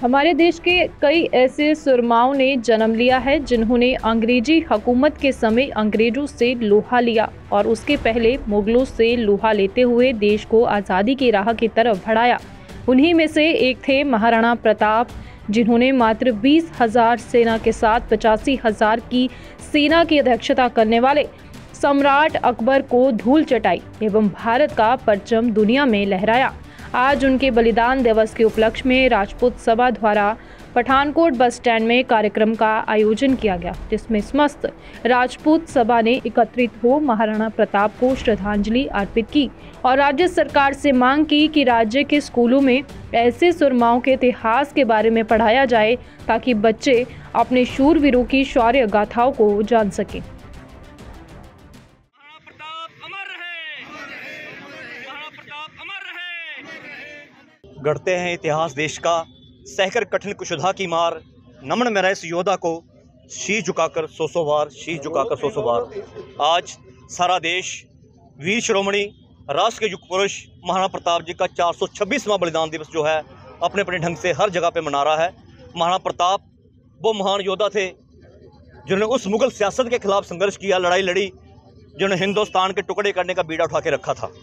हमारे देश के कई ऐसे सुरमाओं ने जन्म लिया है जिन्होंने अंग्रेजी हुकूमत के समय अंग्रेजों से लोहा लिया और उसके पहले मुगलों से लोहा लेते हुए देश को आज़ादी की राह की तरफ बढ़ाया। उन्हीं में से एक थे महाराणा प्रताप, जिन्होंने मात्र 20,000 सेना के साथ 85,000 की सेना की अध्यक्षता करने वाले सम्राट अकबर को धूल चटाई एवं भारत का परचम दुनिया में लहराया। आज उनके बलिदान दिवस के उपलक्ष्य में राजपूत सभा द्वारा पठानकोट बस स्टैंड में कार्यक्रम का आयोजन किया गया, जिसमें समस्त राजपूत सभा ने एकत्रित हो महाराणा प्रताप को श्रद्धांजलि अर्पित की और राज्य सरकार से मांग की कि राज्य के स्कूलों में ऐसे सुरमाओं के इतिहास के बारे में पढ़ाया जाए ताकि बच्चे अपने शूरवीरों की शौर्य गाथाओं को जान सकें। गढ़ते हैं इतिहास देश का, सहकर कठिन कुशधा की मार, नमन मेरा इस योद्धा को, शीश झुकाकर सौ बार, शीश झुकाकर सौ बार। आज सारा देश वीर शिरोमणि राष्ट्र के युग पुरुष महाराणा प्रताप जी का 426वां बलिदान दिवस जो है अपने अपने ढंग से हर जगह पे मना रहा है। महाराणा प्रताप वो महान योद्धा थे जिन्होंने उस मुगल सियासत के खिलाफ संघर्ष किया, लड़ाई लड़ी, जिन्होंने हिंदुस्तान के टुकड़े करने का बीड़ा उठा के रखा था।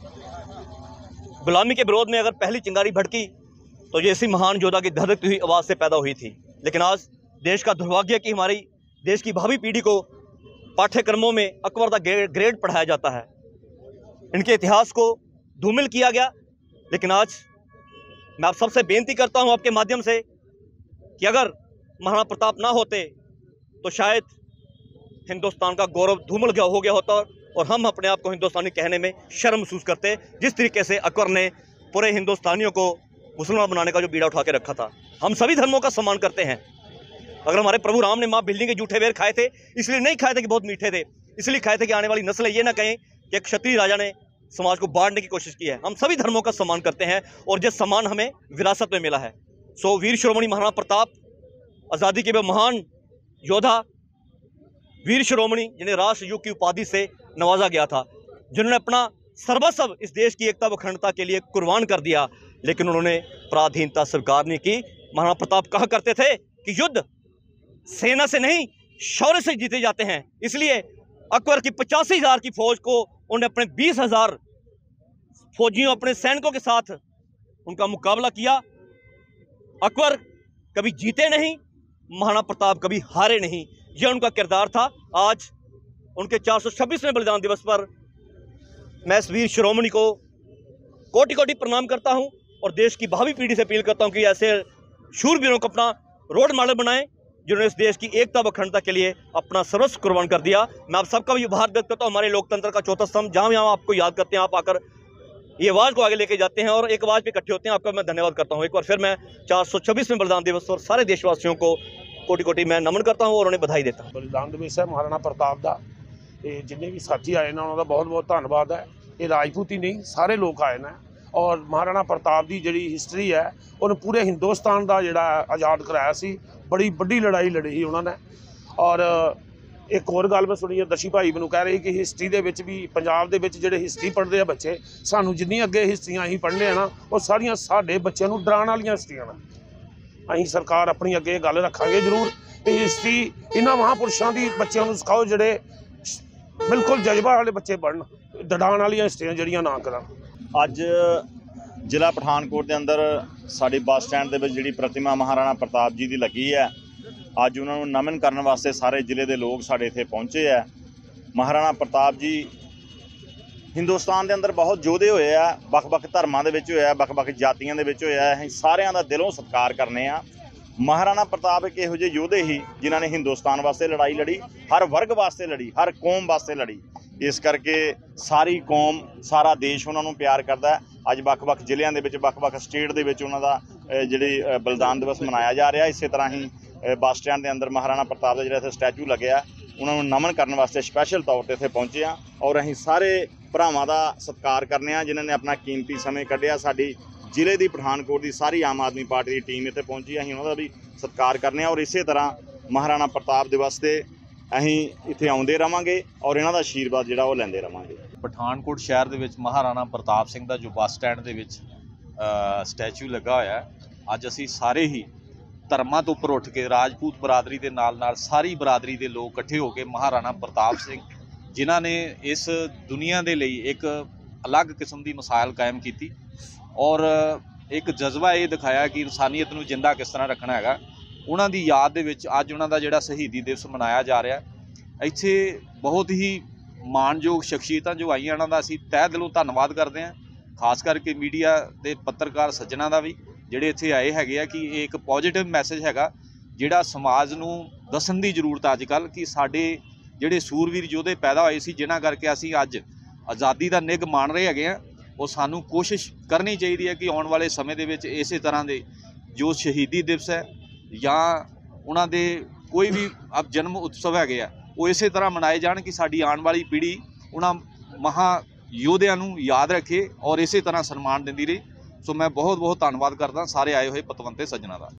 गुलामी के विरोध में अगर पहली चिंगारी भड़की तो ये इसी महान योद्धा की धड़कती हुई आवाज़ से पैदा हुई थी। लेकिन आज देश का दुर्भाग्य कि हमारी देश की भावी पीढ़ी को पाठ्यक्रमों में अकबर द ग्रेट पढ़ाया जाता है, इनके इतिहास को धूमिल किया गया। लेकिन आज मैं आप सबसे बेनती करता हूं आपके माध्यम से कि अगर महाराणा प्रताप ना होते तो शायद हिंदुस्तान का गौरव धूमिल हो गया होता और हम अपने आप को हिंदुस्तानी कहने में शर्म महसूस करते, जिस तरीके से अकबर ने पूरे हिंदुस्तानियों को मुसलमान बनाने का जो बीड़ा उठा के रखा था। हम सभी धर्मों का सम्मान करते हैं। अगर हमारे प्रभु राम ने माँ बिल्ली के जूठे बेर खाए थे, इसलिए नहीं खाए थे कि बहुत मीठे थे, इसलिए खाए थे कि आने वाली नस्लें ये ना कहें कि एक क्षत्रिय राजा ने समाज को बांटने की कोशिश की है। हम सभी धर्मों का सम्मान करते हैं और जिस सम्मान हमें विरासत में मिला है। सो वीर शिरोमणि महाराणा प्रताप आज़ादी के वे महान योद्धा, वीर शिरोमणि जिन्हें राष्ट्र युग की उपाधि से नवाजा गया था, जिन्होंने अपना सर्वस्व इस देश की एकता व अखंडता के लिए कुर्बान कर दिया, लेकिन उन्होंने पराधीनता स्वीकार नहीं की। महाराणा प्रताप कहा करते थे कि युद्ध सेना से नहीं शौर्य से जीते जाते हैं। इसलिए अकबर की 85,000 की फौज को उन्होंने अपने 20,000 फौजियों, अपने सैनिकों के साथ उनका मुकाबला किया। अकबर कभी जीते नहीं, महाराणा प्रताप कभी हारे नहीं, यह उनका किरदार था। आज उनके 426वें बलिदान दिवस पर मैं इस वीर शिरोमणि को कोटि कोटि प्रणाम करता हूं और देश की भावी पीढ़ी से अपील करता हूं कि ऐसे शूरवीरों को अपना रोल मॉडल बनाएं जिन्होंने इस देश की एकता व अखंडता के लिए अपना सर्वस्व कुर्बान कर दिया। मैं आप सबका भी आभार व्यक्त करता हूं। हमारे लोकतंत्र का चौथा स्तंभ, जहां जहां आपको याद करते हैं, आप आकर ये आवाज़ को आगे लेके जाते हैं और एक आवाज़ पे इकट्ठे होते हैं। आपका मैं धन्यवाद करता हूँ। एक बार फिर मैं 426वें बलिदान दिवस और सारे देशवासियों को कोटि कोटि मैं नमन करता हूँ और उन्हें बधाई देता हूँ। बलिदान दिवस है महाराणा प्रताप का, जिन्हें भी साथी आए ना उन्होंने बहुत बहुत धन्यवाद है। ये राजपूत ही नहीं, सारे लोग आए ना और महाराणा प्रताप की जी हिस्टरी है, उन्हें पूरे हिंदुस्तान का जोड़ा आज़ाद कराया सी, बड़ी बड़ी लड़ाई लड़ी ही उन्होंने। और एक और गल मैं सुनी है, दशी भाई मैनू कह रही कि हिस्टरी के भी पंजाब के जोड़े हिस्टरी पढ़ते हैं बच्चे, सानू जिन्नी अगे हिस्टरियाँ अं पढ़ने हैं ना वो सारिया साढ़े बच्चों को डराने वाली हिस्टरियाँ ने। अं सरकार अपनी अगे गल रखांगे जरूर कि हिस्टरी इन्होंने महापुरुषों की बच्चों को सिखाओ, जोड़े बिल्कुल जज्बा वाले बच्चे पढ़न, डराने वाली हिस्टरियाँ जड़ियाँ ना करन। अज जिला पठानकोट के अंदर साड़ी बस स्टैंड के जी प्रतिमा महाराणा प्रताप जी की लगी है। अज उन्होंने नमन करने वास्ते सारे जिले के लोग साढ़े इत्थे पहुँचे है। महाराणा प्रताप जी हिंदुस्तान के अंदर बहुत योधे होए आ, बख-बख धर्मां दे विच होया, बख-बख जातियां दे विच होया। असीं सारियां दा दिलों सत्कार करने आ। महाराणा प्रताप एक इहो जिहे योधे ही जिन्होंने हिंदुस्तान वास्ते लड़ाई लड़ी, हर वर्ग वास्ते लड़ी, हर कौम वास्ते लड़ी। इस करके सारी कौम, सारा देश उन्होंने प्यार करता है। अज बख-बख जिलियां दे विच, बख-बख स्टेट दे विच उन्हां दा जिहड़ी बलिदान दिवस मनाया जा रहा। इस तरह ही बस स्टैंड के अंदर महाराणा प्रताप का जिहड़ा इत्थे स्टैचू लग्या, उन्होंने नमन करने वास्ते स्पैशल तौर पर इत्थे पहुँचे हैं और असीं सारे भरावां दा सत्कार करने आ जिन्होंने अपना कीमती समय कढ़िया। साडी जिले की पठानकोट की सारी आम आदमी पार्टी की टीम इत्थे पहुंची, असीं उन्हां दा भी सत्कार करने और इस तरह महाराणा प्रताप दिवस से असीं इत्थे आउंदे रहांगे और इन्हां दा आशीर्वाद जिहड़ा ओह लैंदे रहांगे। पठानकोट शहर दे विच महाराणा प्रताप सिंह दा जो बस स्टैंड दे विच स्टैचू लगा होया है, ਅੱਜ ਅਸੀਂ ਸਾਰੇ ਹੀ ਧਰਮਾਂ ਤੋਂ ਉੱਪਰ ਉੱਠ ਕੇ ਰਾਜਪੂਤ ਬਰਾਦਰੀ ਦੇ ਨਾਲ ਸਾਰੀ ਬਰਾਦਰੀ ਦੇ ਲੋਕ ਇਕੱਠੇ ਹੋ ਕੇ ਮਹਾਰਾਣਾ ਪ੍ਰਤਾਪ ਸਿੰਘ ਜਿਨ੍ਹਾਂ ਨੇ ਇਸ ਦੁਨੀਆ ਦੇ ਲਈ ਇੱਕ ਅਲੱਗ ਕਿਸਮ ਦੀ ਮਿਸਾਲ ਕਾਇਮ ਕੀਤੀ ਔਰ ਇੱਕ ਜਜ਼ਬਾ ਇਹ ਦਿਖਾਇਆ ਕਿ ਇਨਸਾਨੀਅਤ ਨੂੰ ਜਿੰਦਾ ਕਿਸ ਤਰ੍ਹਾਂ ਰੱਖਣਾ ਹੈਗਾ। ਉਹਨਾਂ ਦੀ ਯਾਦ ਦੇ ਵਿੱਚ ਅੱਜ ਉਹਨਾਂ ਦਾ ਜਿਹੜਾ ਸ਼ਹੀਦੀ ਦਿਵਸ ਮਨਾਇਆ ਜਾ ਰਿਹਾ। ਇੱਥੇ ਬਹੁਤ ਹੀ ਮਾਣਯੋਗ ਸ਼ਖਸੀਅਤਾਂ ਜੋ ਆਈਆਂ, ਉਹਨਾਂ ਦਾ ਅਸੀਂ ਤਹਿ ਦਿਲੋਂ ਧੰਨਵਾਦ ਕਰਦੇ ਹਾਂ। ਖਾਸ ਕਰਕੇ ਮੀਡੀਆ ਦੇ ਪੱਤਰਕਾਰ ਸੱਜਣਾਂ ਦਾ ਵੀ ਜਿਹੜੇ ਇੱਥੇ ਆਏ ਹੈਗੇ ਆ ਕਿ ਇਹ ਇੱਕ ਪੋਜ਼ਿਟਿਵ ਮੈਸੇਜ ਹੈਗਾ ਜਿਹੜਾ ਸਮਾਜ ਨੂੰ ਦੱਸਣ ਦੀ ਜ਼ਰੂਰਤ ਅੱਜ ਕੱਲ੍ਹ ਕਿ ਸਾਡੇ ਜਿਹੜੇ ਸੂਰਵੀਰ ਯੋਧੇ ਪੈਦਾ ਹੋਏ ਸੀ ਜਿਨ੍ਹਾਂ ਕਰਕੇ ਅਸੀਂ ਅੱਜ ਆਜ਼ਾਦੀ ਦਾ ਨਿੱਘ ਮਾਣ ਰਹੇ ਹੈਗੇ ਆ, ਉਹ ਸਾਨੂੰ ਕੋਸ਼ਿਸ਼ ਕਰਨੀ ਚਾਹੀਦੀ ਹੈ ਕਿ ਆਉਣ ਵਾਲੇ ਸਮੇਂ ਦੇ ਵਿੱਚ ਇਸੇ ਤਰ੍ਹਾਂ ਦੇ ਜੋ ਸ਼ਹੀਦੀ ਦਿਵਸ ਹੈ ਜਾਂ ਉਹਨਾਂ ਦੇ ਕੋਈ ਵੀ ਜਨਮ ਉਤਸਵ ਹੈਗੇ ਆ ਉਹ ਇਸੇ ਤਰ੍ਹਾਂ ਮਨਾਏ ਜਾਣ ਕਿ ਸਾਡੀ ਆਉਣ ਵਾਲੀ ਪੀੜ੍ਹੀ ਉਹਨਾਂ ਮਹਾ ਯੋਧਿਆਂ ਨੂੰ ਯਾਦ ਰੱਖੇ ਔਰ ਇਸੇ ਤਰ੍ਹਾਂ ਸਨਮਾਨ ਦਿੰਦੀ ਰਹੇ। ਸੋ ਮੈਂ ਬਹੁਤ ਬਹੁਤ ਧੰਨਵਾਦ ਕਰਦਾ ਸਾਰੇ ਆਏ ਹੋਏ ਪਤਵੰਤੇ ਸੱਜਣਾਂ ਦਾ।